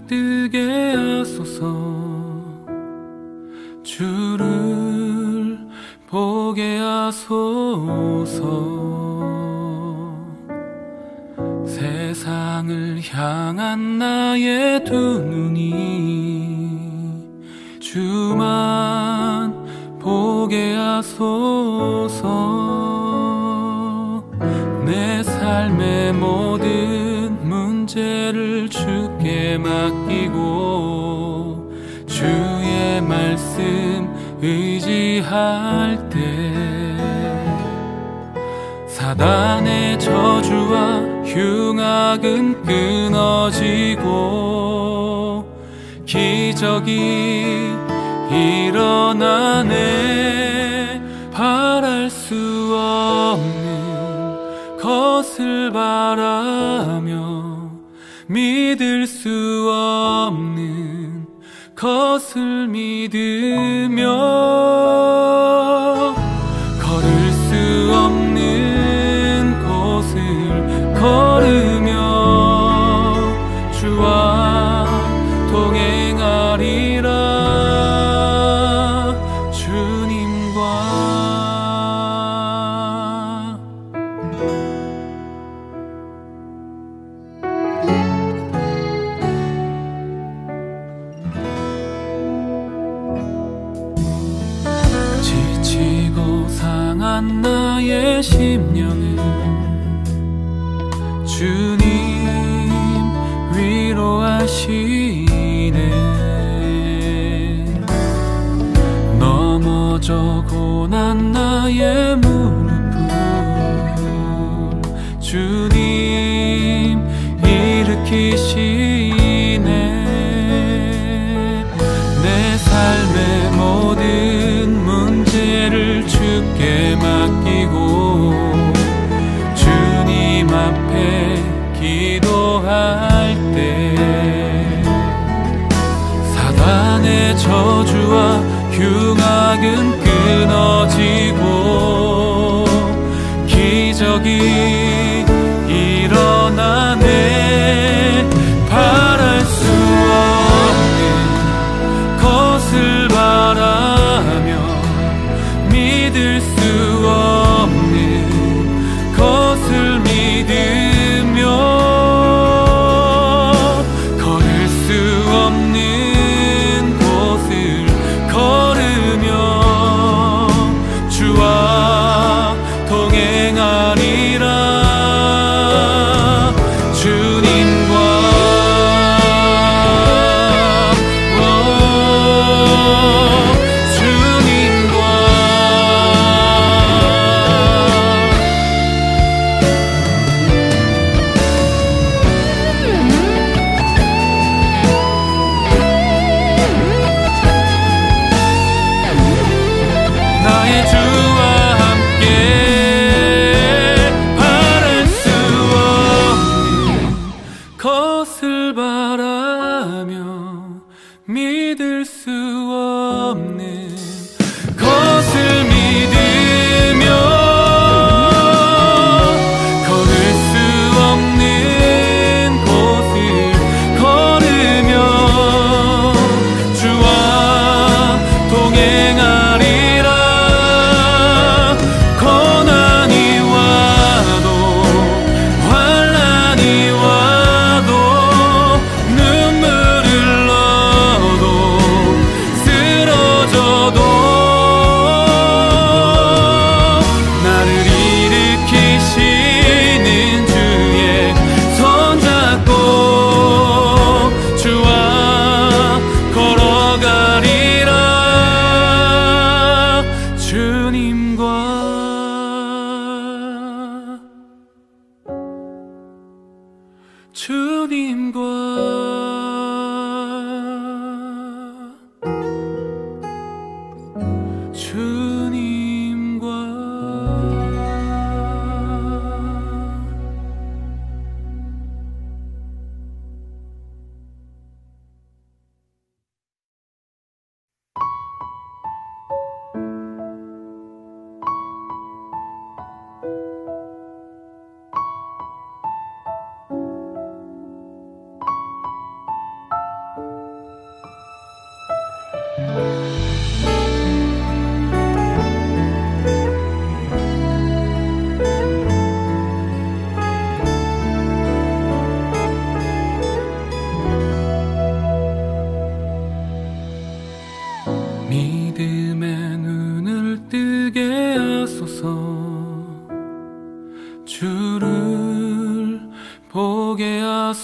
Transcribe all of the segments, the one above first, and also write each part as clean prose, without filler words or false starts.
뜨게 하소서. 주를 보게 하소서. 세상을 향한 나의 두 눈이 주만 보게 하소서. 내 삶의 모든 문제를 주께 맡기고 주의 말씀 의지할 때 사단의 저주와 흉악은 끊어지고 기적이 일어나네. 바랄 수 없는 것을 바라며 믿을 수 없는 것을 믿으며 걸을 수 없는 곳을 걸으며 주와 동행하리라. 나의 심령을 주님 위로하시네. 넘어져 고난 나의 무릎을 주님 일으키시네. 내 삶의 모든 문제를 주께 맡기고 주님 앞에 기도할 때 사단의 저주와 흉악은 끊어지고 기적이 일어나네. 바랄 수 없는 것을 바라며 믿을 수 없는 것을 믿으며 걸을 수 없는 곳을 걸으며 주와 동행하리라. 믿을 수 없는 것을 믿으며 걸을 수 없는 곳을 걸으며 주와 동행하리라. 고난이 와도 환난이 와도 눈물을 쓰러져도 나를 일으키시는 주의 손잡고 주와 걸어가리라. 주님과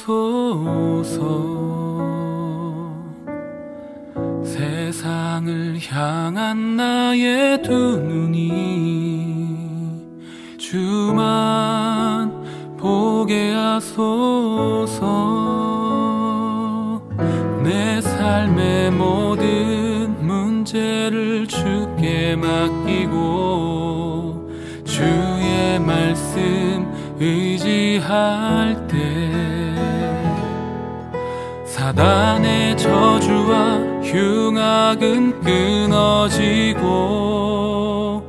하소서. 세상을 향한 나의 두 눈이 주만 보게 하소서. 내 삶의 모든 문제를 주께 맡기고 주의 말씀 의지할 때 사단의 저주와 흉악은 끊어지고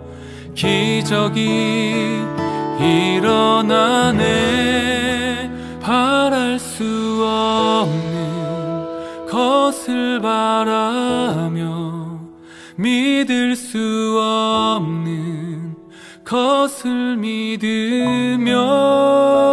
기적이 일어나네. 바랄 수 없는 것을 바라며 믿을 수 없는 것을 믿으며